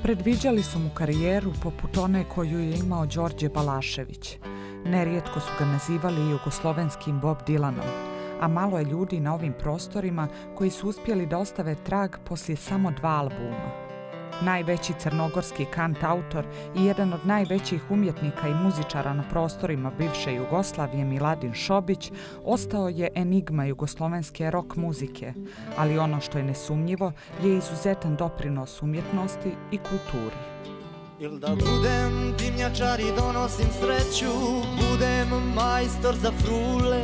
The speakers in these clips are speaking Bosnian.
Predviđali su mu karijeru poput one koju je imao Đorđe Balašević. Nerijetko su ga nazivali jugoslovenskim Bob Dylanom, a malo je ljudi na ovim prostorima koji su uspjeli da ostave trag poslije samo 2 albuma. Najveći crnogorski kantautor i jedan od najvećih umjetnika i muzičara na prostorima bivše Jugoslavije Miladin Šobić ostao je enigma jugoslovenske rock muzike, ali ono što je nesumnjivo je izuzetan doprinos umjetnosti i kulturi. Ili da budem dimnjačar i donosim sreću, budem majstor za frule,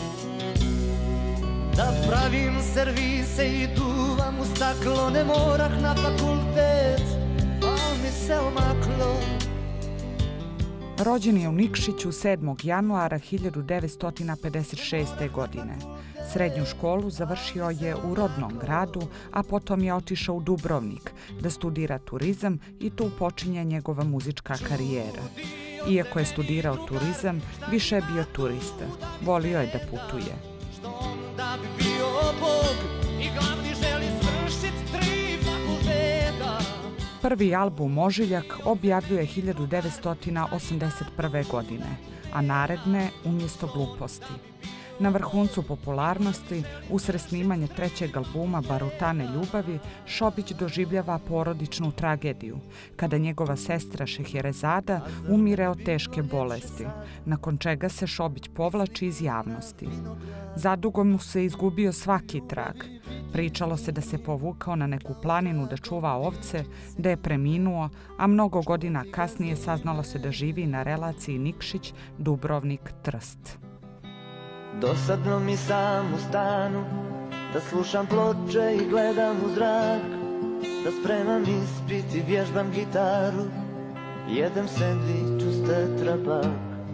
da pravim servise i duvam u staklo, ne morah na fakultet, al mi se omaklo. Rođen je u Nikšiću 7. januara 1956. godine. Srednju školu završio je u rodnom gradu, a potom je otišao u Dubrovnik da studira turizam i tu počinje njegova muzička karijera. Iako je studirao turizam, više je bio turista. Volio je da putuje. Da bi bio Bog i glavni želi svršit 3 fakulteta. Prvi album Ožiljak objavljuje 1981. godine, a naredne Umjesto gluposti. Na vrhuncu popularnosti, usred snimanja 3. albuma Barutane ljubavi, Šobić doživljava porodičnu tragediju, kada njegova sestra Šeherezada umire od teške bolesti, nakon čega se Šobić povlači iz javnosti. Zadugo mu se izgubio svaki trag. Pričalo se da se povukao na neku planinu da čuva ovce, da je preminuo, a mnogo godina kasnije saznalo se da živi na relaciji Nikšić-Dubrovnik-Trst. Dosadno mi sam u stanu, da slušam ploče i gledam u zrak, da spremam ispit i vježbam gitaru, jedem sendvič uz tetrapak.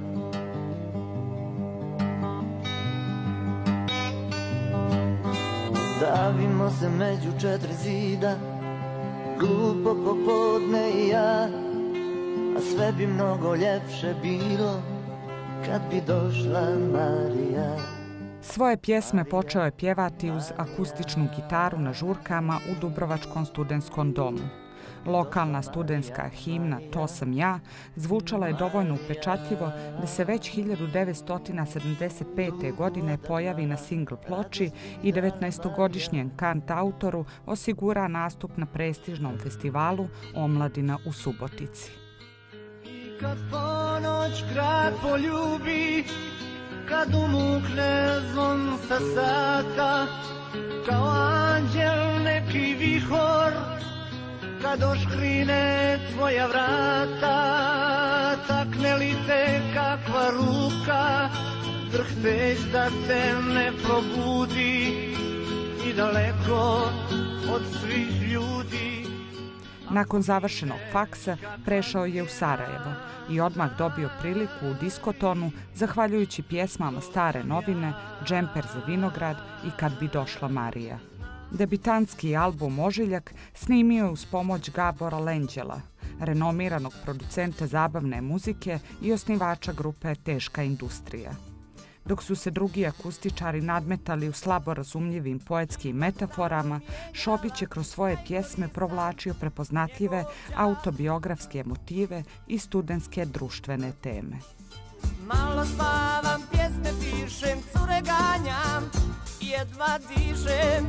Davimo se među 4 zida, glupo popodne i ja, a sve bi mnogo ljepše bilo kad bi došla Marija. Svoje pjesme počeo je pjevati uz akustičnu gitaru na žurkama u Dubrovačkom studentskom domu. Lokalna studentska himna To sam ja zvučala je dovoljno upečatljivo da se već 1975. godine pojavi na singl ploči i 19-godišnjem kantautoru osigura nastup na prestižnom festivalu Omladina u Subotici. Kad ponoć grad poljubi, kad umukne zvon sa sata, kao anđel neki vihor, kad oškrine tvoja vrata, takne li te kakva ruka, drhteć da te ne probudi i daleko od svih ljudi. Nakon završenog faksa prešao je u Sarajevo i odmah dobio priliku u diskotonu zahvaljujući pjesmama Stare novine, Džemper za vinograd i Kad bi došla Marija. Debitantski album Ožiljak snimio je uz pomoć Gabora Lenđela, renomiranog producenta zabavne muzike i osnivača grupe Teška industrija. Dok su se drugi akustičari nadmetali u slabo razumljivim poetskim metaforama, Šobić je kroz svoje pjesme provlačio prepoznatljive autobiografske motive i studentske društvene teme. Malo spavam, pjesme pišem, cure ganjam, jedva dišem.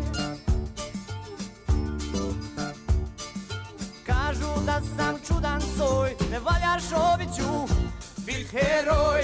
Kažu da sam čudan coj, ne valja Šobiću, bil heroj.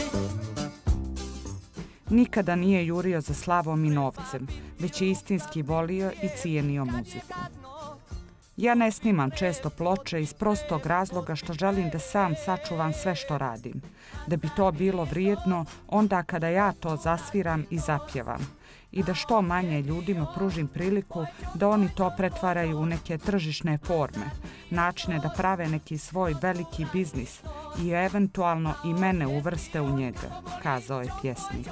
Nikada nije jurio za slavom i novcem, već je istinski volio i cijenio muziku. Ja ne snimam često ploče iz prostog razloga što želim da sam sačuvam sve što radim, da bi to bilo vrijedno onda kada ja to zasviram i zapjevam i da što manje ljudima pružim priliku da oni to pretvaraju u neke tržišne forme, načine da prave neki svoj veliki biznis i eventualno i mene uvrste u njega, kazao je pjesnik.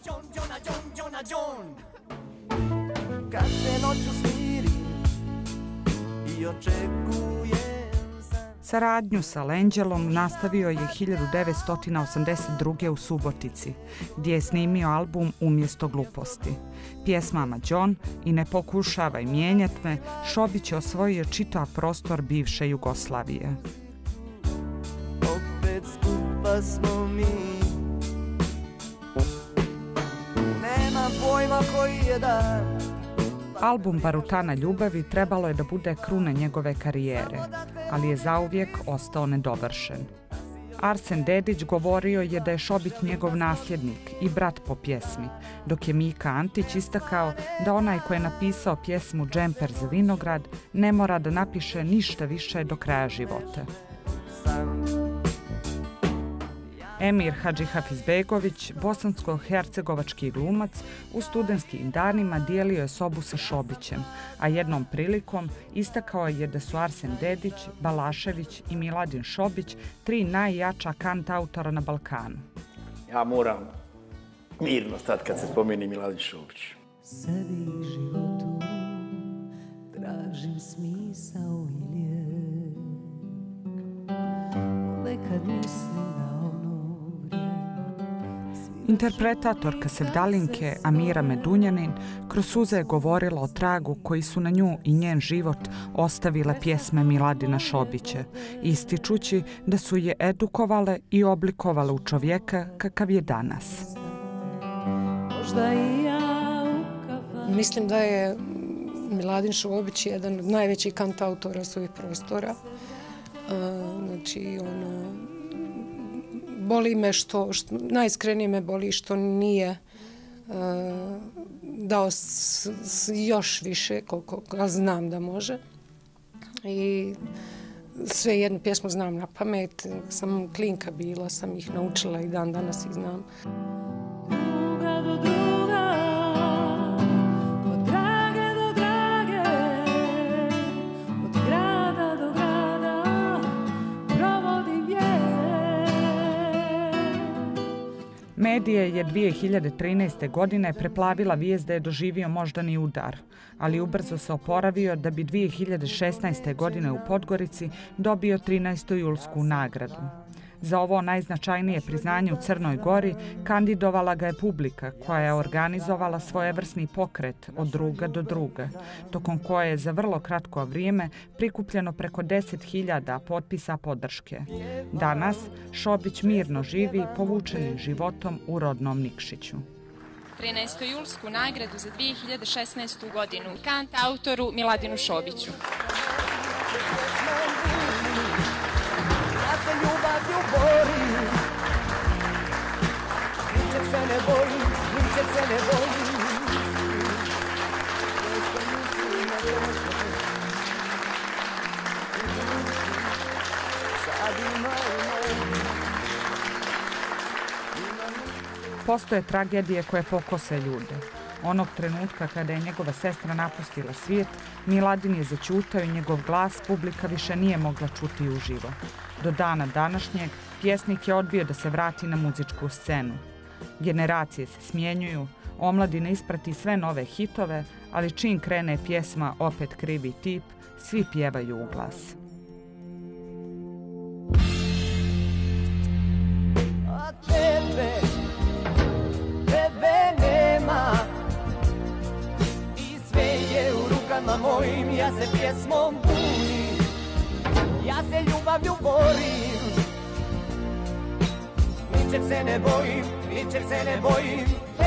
Kad se noću smirim i očekujem san. Saradnju sa Lenđelom nastavio je 1982. u Subotici, gdje je snimio album Umjesto gluposti. Pjesmama Đon i Ne pokušavaj mijenjat me Šobić je osvojio čitav prostor bivše Jugoslavije. Opet skupa smo mi. Nema pojma koji je dan. Album Barutana ljubavi trebalo je da bude kruna njegove karijere, ali je zauvijek ostao nedovršen. Arsen Dedić govorio je da je Šobić njegov nasljednik i brat po pjesmi, dok je Mika Antić istakao da onaj ko je napisao pjesmu Džemper za vinograd ne mora da napiše ništa više do kraja života. Emir Hadžihafizbegović, bosansko-hercegovački glumac, u studentskim danima dijelio je sobu sa Šobićem, a jednom prilikom istakao je da su Arsen Dedić, Balašević i Miladin Šobić tri najjača kantautora na Balkanu. Ja moram mirno stati kad se spomeni Miladin Šobić. Sebi životu tražim smisao i lijek. Nekad mislim na Interpretatorka Sevdalinke Amira Medunjanin kroz suze je govorila o tragu koji su na nju i njen život ostavile pjesme Miladina Šobića, ističući da su je edukovale i oblikovale u čovjeka kakav je danas. Mislim da je Miladin Šobić jedan od najvećih kantautora svojih prostora. Znači, boli me najiskrenije me boli što nije dao još više koliko znam da može. I sve jednu pjesmu znam na pamet, sam klinka bila, sam ih naučila i dan danas ih znam. druga do druga, od drage do drage, od grada do grada, provodim vijek. Medije je 2013. godine preplavila vijest da je doživio moždani udar, ali ubrzo se oporavio da bi 2016. godine u Podgorici dobio 13. julsku nagradu. Za ovo najznačajnije priznanje u Crnoj Gori kandidovala ga je publika koja je organizovala svojevrsni pokret od druga do druga, tokom koje je za vrlo kratko vrijeme prikupljeno preko 10.000 potpisa podrške. Danas Šobić mirno živi povučenim životom u rodnom Nikšiću. 13. julsku nagradu za 2016. godinu kantautoru Miladinu Šobiću. Ja se ljubavlju borim, ničeg se ne bojim, ničeg se ne bojim. Postoje tragedije koje pokose ljude. Onog trenutka kada je njegova sestra napustila svijet, Miladin je zaćutao i njegov glas publika više nije mogla čuti uživo. Do dana današnjeg pjesnik je odbio da se vrati na muzičku scenu. Generacije se smjenjuju, omladina isprati sve nove hitove, ali čim krene pjesma Opet krivi tip, svi pjevaju u glas. A tebe nema i sve je u rukama mojim, ja se pjesmom bunim, ja se ljubavlju borim, ničeg se ne bojim, ničeg se ne bojim.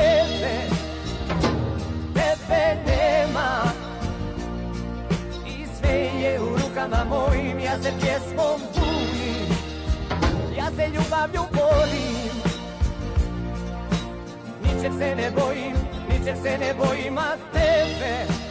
Tebe nema i sve je u rukama mojim, ja se pjesmom bunim, ja se ljubavlju borim, ničeg se ne bojim, ničeg se ne bojim, a tebe